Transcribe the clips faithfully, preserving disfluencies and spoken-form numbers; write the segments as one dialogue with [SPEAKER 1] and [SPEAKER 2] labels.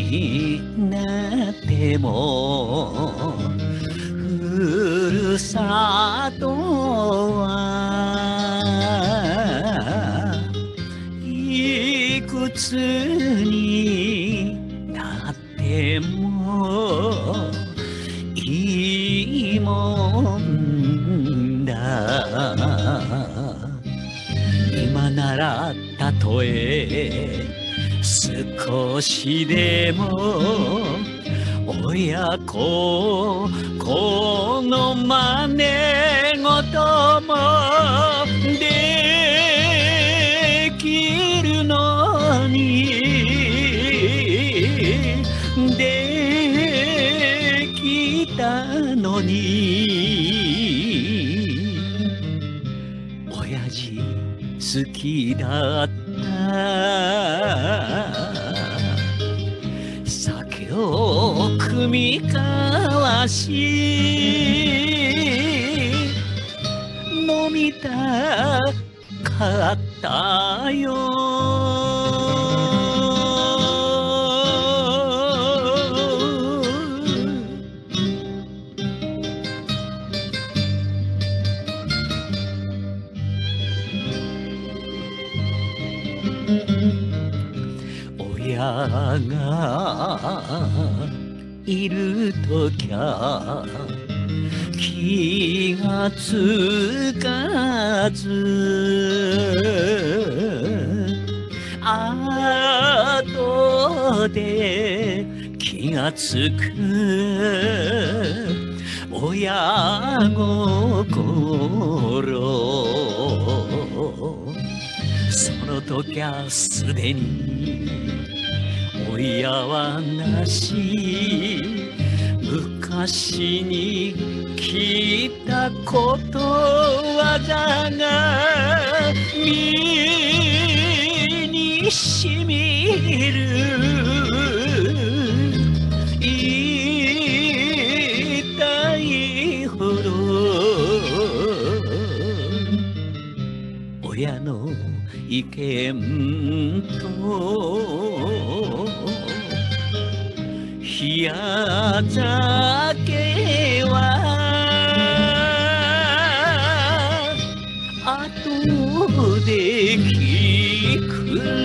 [SPEAKER 1] になってもふるさとはいくつになってもいいもんだ。今ならたとえ少しでも親子この真似事もできるのにできたのに親父好きだった酒を酌み交わし飲みたかったよ。親がいるときゃ気がつかず後で気がつく親心その時はすでに親はなし昔に聞いたことわざが身にしみる痛いほど親の意見と冷や酒は後で聞く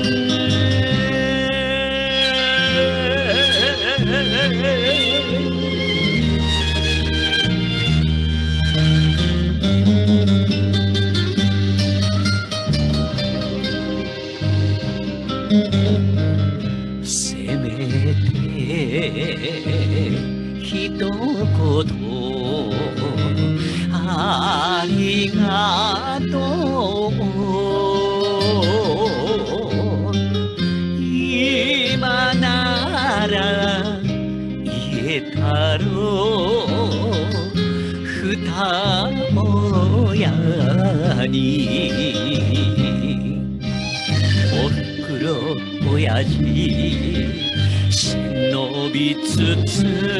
[SPEAKER 1] せめてひと言ありがとう今なら言えたろう二親におふくろ親父忍びつつ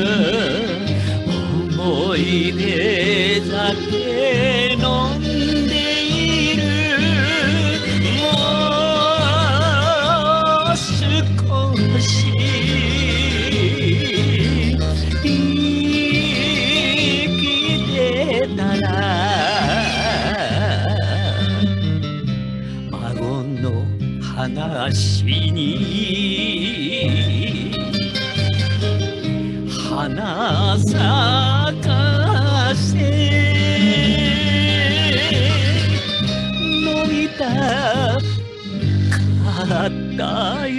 [SPEAKER 1] 思い出酒飲んでいるもう少し生きてたら孫の話に花咲かせ飲みたかったよ。